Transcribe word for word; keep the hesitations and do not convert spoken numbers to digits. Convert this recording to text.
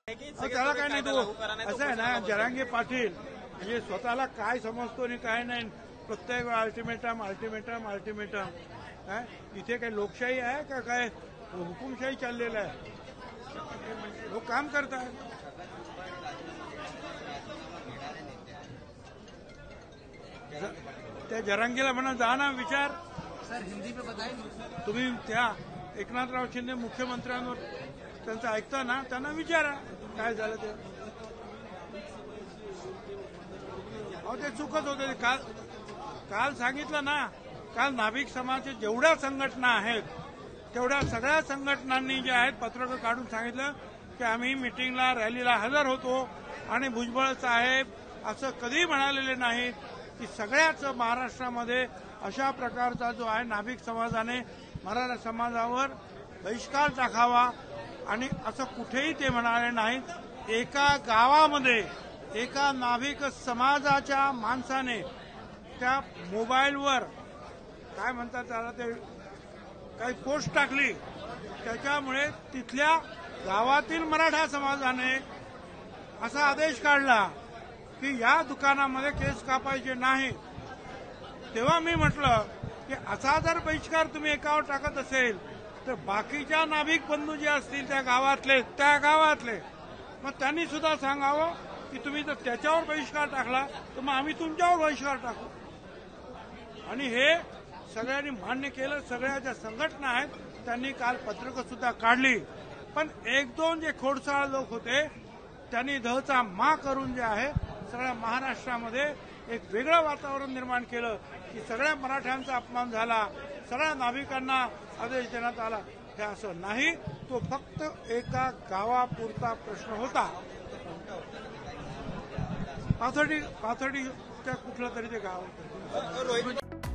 त्याला काय नाही, तो असं आहे ना, जरांगे पाटील म्हणजे स्वतःला काय समजतो आणि काय नाही, प्रत्येक वेळा अल्टिमेटम अल्टिमेटम अल्टिमेटम. काय इथे काय लोकशाही आहे का काय हुकुमशाही चाललेला आहे? लोक काम करतात. त्या जरांगीला म्हणा जा ना, विचार सर हिंदी में बताएंगे. तुम्ही त्या एकनाथराव शिंदे मुख्यमंत्र्यांवर त्यांचं ऐकता ना, त्यांना विचारा काय झालं ते. अहो ते चुकत होते. काल काल सांगितलं ना, काल नाभिक समाजाच्या जेवढ्या संघटना आहेत तेवढ्या सगळ्या संघटनांनी जे आहेत पत्रकं काढून सांगितलं की आम्ही मिटिंगला रॅलीला हजर होतो आणि भुजबळ साहेब असं कधी म्हणालेले नाहीत की सगळ्याच महाराष्ट्रामध्ये अशा प्रकारचा जो आहे नाभिक समाजाने मराठा समाजावर बहिष्कार टाकावा, आणि असं कुठेही ते म्हणाले नाहीत. एका गावामध्ये एका नाभिक समाजाच्या माणसाने त्या मोबाईलवर काय म्हणतात त्याला, ते काही पोस्ट टाकली, त्याच्यामुळे तिथल्या गावातील मराठा समाजाने असा आदेश काढला की या दुकानामध्ये केस कापायचे नाही. तेव्हा मी म्हटलं की असा जर बहिष्कार तुम्ही एकावर टाकत असेल तर बाकीच्या नाभिक बंधू जे असतील त्या गावातले त्या गावातले मग त्यांनी सुद्धा सांगावं की तुम्ही जर त्याच्यावर बहिष्कार टाकला तर मग आम्ही तुमच्यावर बहिष्कार टाकू. आणि हे सगळ्यांनी मान्य केलं. सगळ्या ज्या संघटना आहेत त्यांनी काल पत्रकं सुद्धा काढली. पण एक दोन जे खोडसाळ लोक होते त्यांनी दहचा मा करून जे आहे सगळ्या महाराष्ट्रामध्ये एक वेगळं वातावरण निर्माण केलं की सगळ्या मराठ्यांचा अपमान झाला, सगळ्या नाभिकांना आदेश देण्यात आला. हे असं नाही, तो फक्त एका गावापुरता प्रश्न होता. पाथर्डी पाथर्डी त्या कुठलं तरी ते गाव.